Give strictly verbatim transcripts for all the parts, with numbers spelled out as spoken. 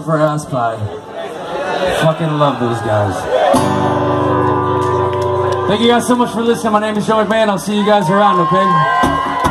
for ass pie. Fucking love those guys. Thank you guys so much for listening. My name is Joe McMahon. I'll see you guys around, okay?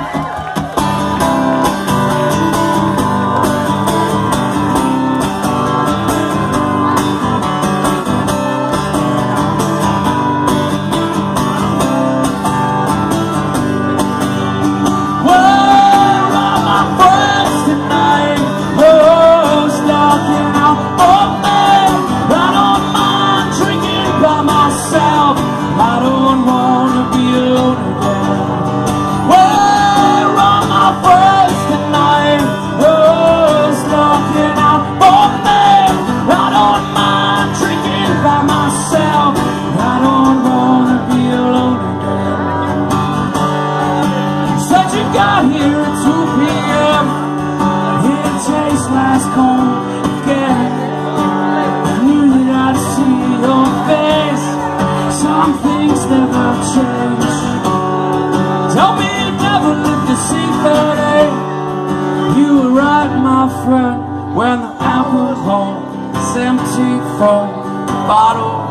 When the alcohol is empty from the bottle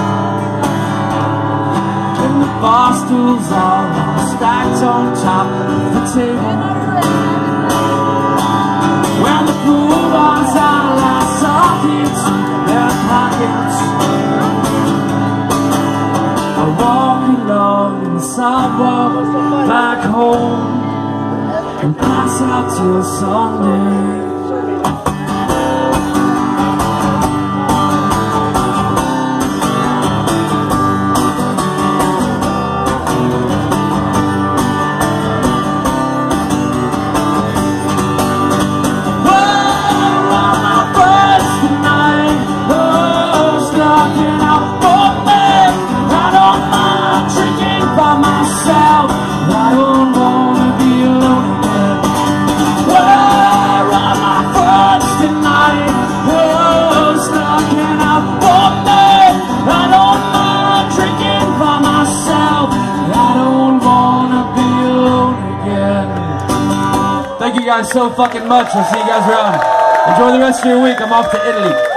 and the bar stools are stacked on top of the table, when the pool runs out of light sockets in their pockets, I walk along the sidewalk back home and pass out till Sunday. Thank you guys so fucking much. I'll see you guys around. Enjoy the rest of your week. I'm off to Italy.